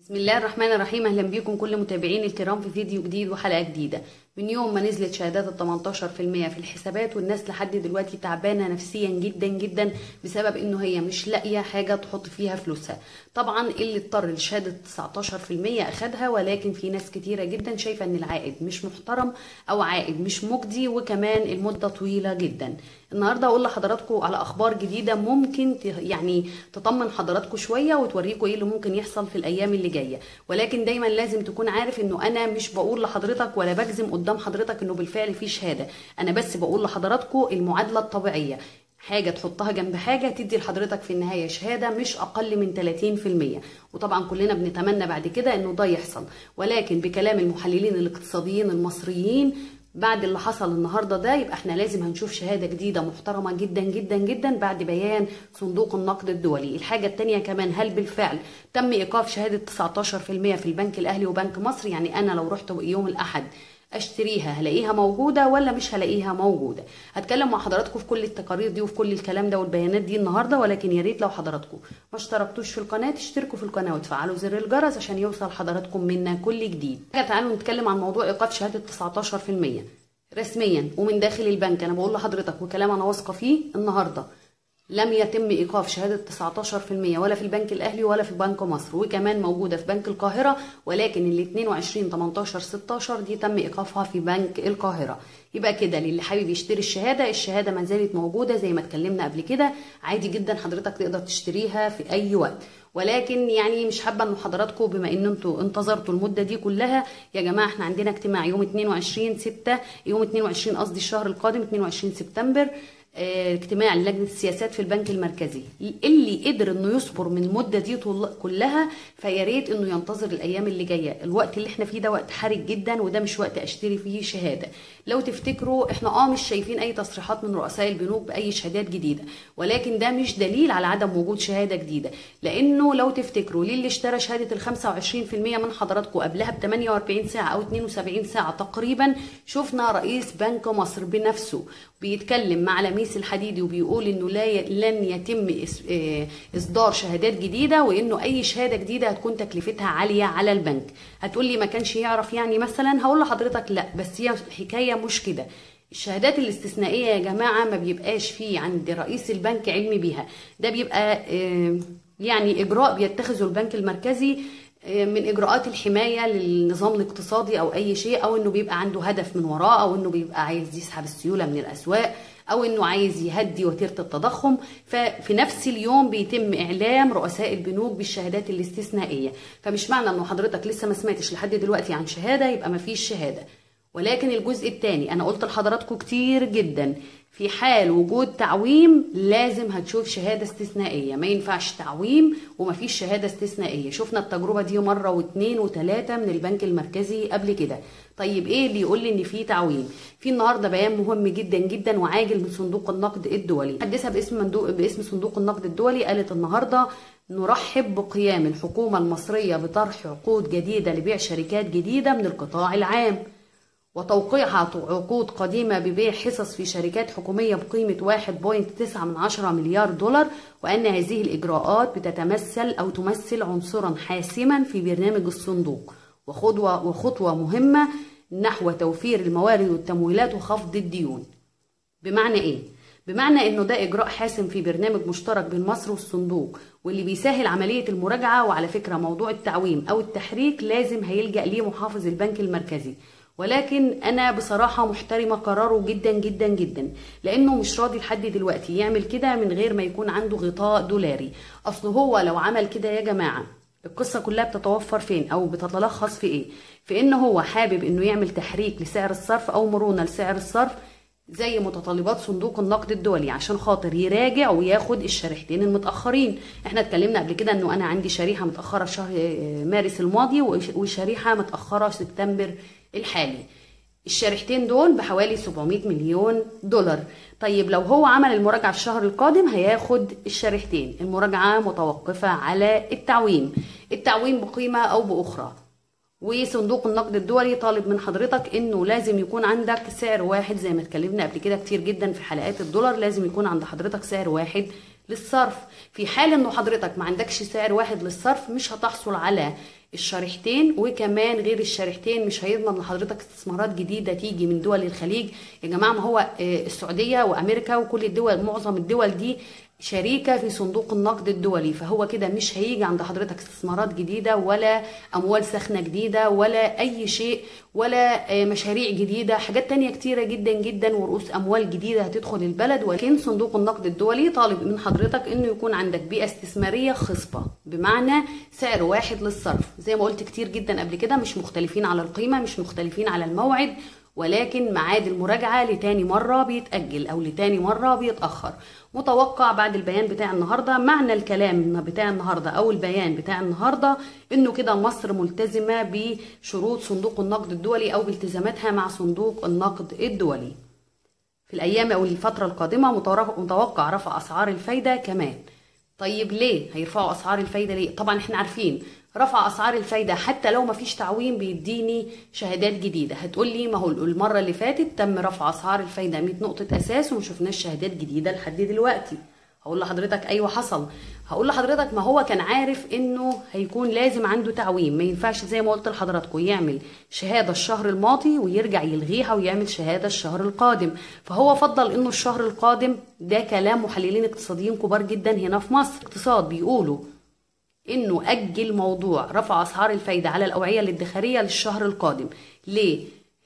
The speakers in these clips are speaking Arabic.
بسم الله الرحمن الرحيم. اهلا بيكم كل متابعين الكرام في فيديو جديد وحلقه جديده. من يوم ما نزلت شهادات ال 18% في الحسابات والناس لحد دلوقتي تعبانه نفسيا جدا جدا بسبب انه هي مش لاقيه حاجه تحط فيها فلوسها. طبعا اللي اضطر لشهاده 19% اخدها، ولكن في ناس كتيره جدا شايفه ان العائد مش محترم او عائد مش مجدي، وكمان المده طويله جدا. النهارده اقول لحضراتكم على اخبار جديده ممكن تطمن حضراتكم شويه وتوريكم ايه اللي ممكن يحصل في الايام اللي جايه. ولكن دايما لازم تكون عارف انه انا مش بقول لحضرتك ولا بجزم قدام حضرتك انه بالفعل في شهاده، انا بس بقول لحضراتكم المعادله الطبيعيه، حاجه تحطها جنب حاجه تدي لحضرتك في النهايه شهاده مش اقل من 30%. وطبعا كلنا بنتمنى بعد كده انه ده يحصل، ولكن بكلام المحللين الاقتصاديين المصريين بعد اللي حصل النهارده ده يبقى احنا لازم هنشوف شهاده جديده محترمه جدا جدا جدا بعد بيان صندوق النقد الدولي. الحاجه الثانيه كمان، هل بالفعل تم ايقاف شهاده 19% في البنك الاهلي وبنك مصر؟ يعني انا لو رحت يوم الاحد اشتريها هلاقيها موجوده ولا مش هلاقيها موجوده؟ هتكلم مع حضراتكم في كل التقارير دي وفي كل الكلام ده والبيانات دي النهارده. ولكن يا ريت لو حضراتكم ما اشتركتوش في القناه تشتركوا في القناه وتفعلوا زر الجرس عشان يوصل حضراتكم منا كل جديد. تعالوا نتكلم عن موضوع ايقاف شهاده 19% رسميا ومن داخل البنك. انا بقول لحضرتك وكلام انا واثقه فيه، النهارده لم يتم ايقاف شهاده 19% ولا في البنك الاهلي ولا في بنك مصر، وكمان موجوده في بنك القاهره، ولكن ال 22 18 16 دي تم ايقافها في بنك القاهره. يبقى كده للي حابب يشتري الشهاده ما زالت موجوده زي ما اتكلمنا قبل كده، عادي جدا حضرتك تقدر تشتريها في اي وقت. ولكن يعني مش حابه ان حضراتكم بما ان انتوا انتظرتوا المده دي كلها، يا جماعه احنا عندنا اجتماع يوم 22/6، يوم 22 قصدي الشهر القادم 22 سبتمبر، اجتماع لجنه السياسات في البنك المركزي. اللي قدر انه يصبر من المده دي كلها فيا ريت انه ينتظر الايام اللي جايه. الوقت اللي احنا فيه ده وقت حرج جدا، وده مش وقت اشتري فيه شهاده. لو تفتكروا احنا مش شايفين اي تصريحات من رؤساء البنوك باي شهادات جديده، ولكن ده مش دليل على عدم وجود شهاده جديده. لانه لو تفتكروا ليه اللي اشترى شهاده ال 25% من حضراتكم قبلها ب 48 ساعه او 72 ساعه تقريبا، شفنا رئيس بنك مصر بنفسه بيتكلم مع لميس الحديدي وبيقول انه لن يتم اصدار شهادات جديده، وانه اي شهاده جديده هتكون تكلفتها عاليه على البنك. هتقول لي ما كانش يعرف يعني مثلا؟ هقول لحضرتك لا، بس هي الحكايه مش كده. الشهادات الاستثنائيه يا جماعه ما بيبقاش فيه عند رئيس البنك علم بيها، ده بيبقى يعني اجراء بيتخذه البنك المركزي من اجراءات الحمايه للنظام الاقتصادي او اي شيء، او انه بيبقى عنده هدف من وراه، او انه بيبقى عايز يسحب السيوله من الاسواق، او انه عايز يهدي وتيره التضخم. ففي نفس اليوم بيتم اعلام رؤساء البنوك بالشهادات الاستثنائيه. فمش معنى انه حضرتك لسه ما سمعتش لحد دلوقتي عن شهاده يبقى ما فيش شهاده. ولكن الجزء الثاني انا قلت لحضراتكم كتير جدا، في حال وجود تعويم لازم هتشوف شهاده استثنائيه، ما ينفعش تعويم وما فيش شهاده استثنائيه. شفنا التجربه دي مره واثنين وثلاثه من البنك المركزي قبل كده. طيب ايه اللي يقول لي ان في تعويم؟ في النهارده بيان مهم جدا جدا وعاجل من صندوق النقد الدولي، حدثها باسم صندوق النقد الدولي. قالت النهارده: نرحب بقيام الحكومه المصريه بطرح عقود جديده لبيع شركات جديده من القطاع العام، وتوقيعها عقود قديمة ببيع حصص في شركات حكومية بقيمة 1.9 مليار دولار، وأن هذه الإجراءات تمثل عنصرا حاسما في برنامج الصندوق وخطوة مهمة نحو توفير الموارد والتمويلات وخفض الديون. بمعنى إيه؟ بمعنى إنه ده إجراء حاسم في برنامج مشترك بين مصر والصندوق، واللي بيسهل عملية المراجعة. وعلى فكرة موضوع التعويم أو التحريك لازم هيلجأ ليه محافظ البنك المركزي، ولكن انا بصراحه محترمه قراره جدا جدا جدا، لانه مش راضي لحد دلوقتي يعمل كده من غير ما يكون عنده غطاء دولاري. اصل هو لو عمل كده يا جماعه القصه كلها بتتوفر فين او بتتلخص في ايه؟ في ان هو حابب انه يعمل تحريك لسعر الصرف او مرونه لسعر الصرف زي متطلبات صندوق النقد الدولي، عشان خاطر يراجع وياخد الشريحتين المتاخرين. احنا اتكلمنا قبل كده انه انا عندي شريحه متاخره في شهر مارس الماضي وشريحه متاخره سبتمبر الحالي. الشريحتين دول بحوالي 700 مليون دولار. طيب لو هو عمل المراجعة الشهر القادم هياخد الشريحتين. المراجعة متوقفة على التعويم بقيمة أو بأخرى. وصندوق النقد الدولي طالب من حضرتك انه لازم يكون عندك سعر واحد، زي ما اتكلمنا قبل كده كتير جدا في حلقات الدولار، لازم يكون عند حضرتك سعر واحد للصرف. في حال انه حضرتك ما عندكش سعر واحد للصرف مش هتحصل على الشريحتين، وكمان غير الشريحتين مش هيضمن لحضرتك استثمارات جديدة تيجي من دول الخليج. يا جماعة ما هو السعودية وأمريكا وكل الدول، معظم الدول دي شريكة في صندوق النقد الدولي، فهو كده مش هيجي عند حضرتك استثمارات جديدة ولا أموال ساخنة جديدة ولا أي شيء ولا مشاريع جديدة، حاجات تانية كتيرة جدا جدا ورؤوس أموال جديدة هتدخل البلد. ولكن صندوق النقد الدولي طالب من حضرتك إنه يكون عندك بيئة استثمارية خصبة، بمعنى سعر واحد للصرف. زي ما قلت كتير جدا قبل كده، مش مختلفين على القيمة، مش مختلفين على الموعد، ولكن ميعاد المراجعة لتاني مرة بيتأجل أو لتاني مرة بيتأخر. متوقع بعد البيان بتاع النهاردة، معنى الكلام بتاع النهاردة أو البيان بتاع النهاردة، إنه كده مصر ملتزمة بشروط صندوق النقد الدولي أو بالتزاماتها مع صندوق النقد الدولي. في الأيام أو الفترة القادمة متوقع رفع أسعار الفايدة كمان. طيب ليه هيرفعوا أسعار الفايدة ليه؟ طبعا احنا عارفين رفع أسعار الفايدة حتى لو مفيش تعويم بيديني شهادات جديدة. هتقولي ما هو المرة اللي فاتت تم رفع أسعار الفايدة 100 نقطة أساس ومشوفناش شهادات جديدة لحد دلوقتي. هقول لحضرتك أيوة حصل. هقول لحضرتك ما هو كان عارف إنه هيكون لازم عنده تعويم، ما ينفعش زي ما قلت لحضراتكم يعمل شهادة الشهر الماضي ويرجع يلغيها ويعمل شهادة الشهر القادم، فهو فضل إنه الشهر القادم. ده كلام محللين اقتصاديين كبار جدا هنا في مصر اقتصاد بيقولوا إنه أجل موضوع رفع أسعار الفايدة على الأوعية الادخارية للشهر القادم. ليه؟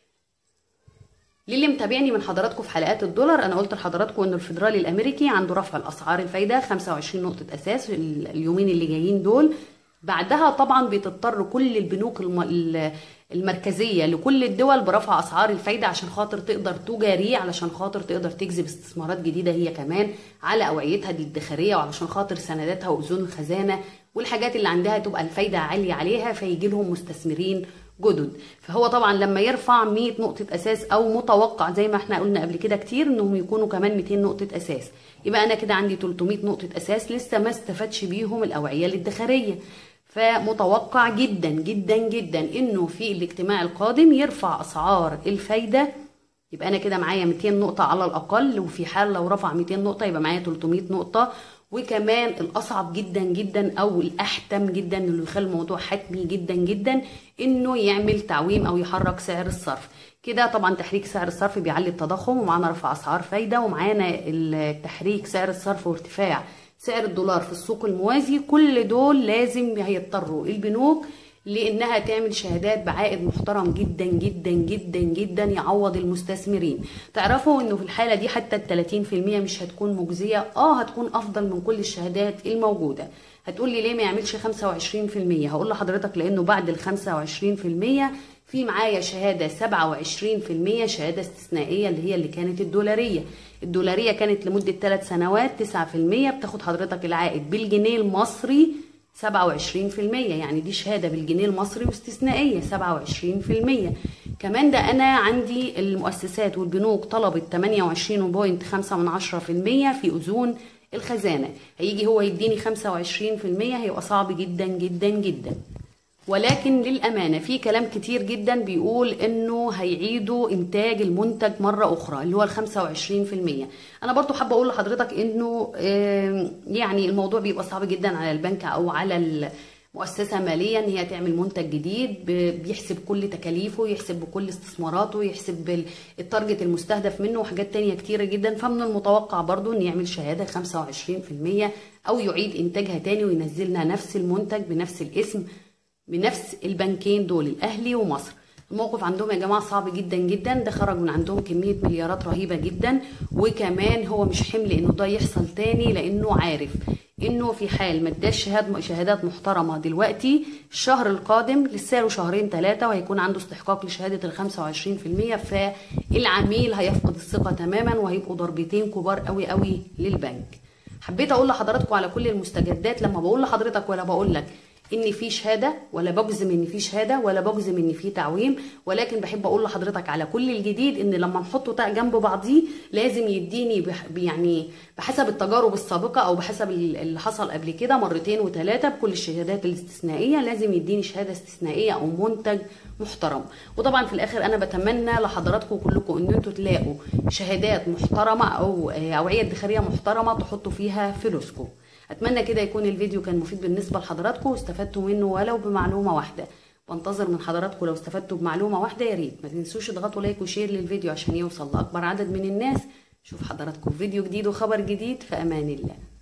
للي متابعني من حضراتكم في حلقات الدولار، انا قلت لحضراتكم ان الفيدرالي الامريكي عنده رفع الاسعار الفايده 25 نقطه اساس اليومين اللي جايين دول. بعدها طبعا بتضطر كل البنوك المركزيه لكل الدول برفع اسعار الفايده عشان خاطر تقدر تجاريه، علشان خاطر تقدر تجذب استثمارات جديده هي كمان على اوعيتها الادخاريه، وعلشان خاطر سنداتها واذون الخزانه والحاجات اللي عندها تبقى الفايده عاليه عليها فيجي لهم مستثمرين جدد. فهو طبعا لما يرفع 100 نقطة أساس أو متوقع زي ما احنا قلنا قبل كده كتير إنهم يكونوا كمان 200 نقطة أساس، يبقى أنا كده عندي 300 نقطة أساس لسه ما استفادش بيهم الأوعية الادخارية. فمتوقع جدا جدا جدا إنه في الاجتماع القادم يرفع أسعار الفايدة، يبقى أنا كده معايا 200 نقطة على الأقل، وفي حال لو رفع 200 نقطة يبقى معايا 300 نقطة. وكمان الأصعب جدا جدا أو الأحتم جدا اللي يخلي الموضوع حتمي جدا جدا إنه يعمل تعويم أو يحرك سعر الصرف. كده طبعا تحريك سعر الصرف بيعلي التضخم، ومعانا رفع أسعار فايدة، ومعانا التحريك سعر الصرف وارتفاع سعر الدولار في السوق الموازي. كل دول لازم هيضطروا البنوك لانها تعمل شهادات بعائد محترم جدا جدا جدا جدا يعوض المستثمرين. تعرفوا انه في الحاله دي حتى ال 30% مش هتكون مجزيه، هتكون افضل من كل الشهادات الموجوده. هتقولي ليه ما يعملش 25%؟ هقول لحضرتك لانه بعد ال 25% في معايا شهاده 27% شهاده استثنائيه اللي كانت الدولاريه كانت لمده 3 سنوات 9%، بتاخد حضرتك العائد بالجنيه المصري 27%، يعني دي شهادة بالجنيه المصري واستثنائية 27%. كمان ده أنا عندي المؤسسات والبنوك طلبت 28.5% في أذون الخزانة، هيجي هو يديني 25%، هيبقى صعب جدا جدا جدا. ولكن للأمانة في كلام كتير جدا بيقول انه هيعيدوا انتاج المنتج مرة اخرى اللي هو ال 25%. انا برضو حابة اقول لحضرتك انه يعني الموضوع بيبقى صعب جدا على البنك او على المؤسسة ماليا ان هي تعمل منتج جديد، بيحسب كل تكاليفه، يحسب بكل استثماراته، يحسب التارجت المستهدف منه وحاجات تانية كتيرة جدا. فمن المتوقع برضو ان يعمل شهادة 25% او يعيد انتاجها تاني وينزلنا نفس المنتج بنفس الاسم بنفس البنكين دول الاهلي ومصر. الموقف عندهم يا جماعه صعب جدا جدا، ده خرج من عندهم كميه مليارات رهيبه جدا، وكمان هو مش حمل انه ده يحصل تاني، لانه عارف انه في حال ما اداش شهادات محترمه دلوقتي الشهر القادم لسه له 2-3 وهيكون عنده استحقاق لشهاده ال 25%، فالعميل هيفقد الثقه تماما وهيبقوا ضربتين كبار قوي قوي للبنك. حبيت اقول لحضراتكم على كل المستجدات، لما بقول لحضرتك ولا بقول لك ان في شهاده ولا بجزم ان في شهاده ولا بجزم ان في تعويم، ولكن بحب اقول لحضرتك على كل الجديد ان لما نحطه جنب بعضيه لازم يديني يعني بحسب التجارب السابقه او بحسب اللي حصل قبل كده 2 و3 بكل الشهادات الاستثنائيه لازم يديني شهاده استثنائيه او منتج محترم. وطبعا في الاخر انا بتمنى لحضراتكم كلكم ان انتوا تلاقوا شهادات محترمه او اوعيه ادخاريه محترمه تحطوا فيها فلوسكم. اتمنى كده يكون الفيديو كان مفيد بالنسبه لحضراتكم واستفدتوا منه ولو بمعلومه واحده. بنتظر من حضراتكم لو استفدتوا بمعلومه واحده يا ريت ما تنسوش تضغطوا لايك وشير للفيديو عشان يوصل لاكبر عدد من الناس. اشوف حضراتكم في فيديو جديد وخبر جديد، في امان الله.